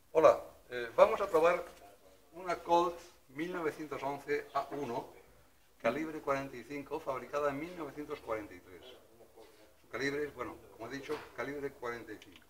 Hola, vamos a probar una Colt 1911 A1, calibre 45, fabricada en 1943. Su calibre es, bueno, como he dicho, calibre 45.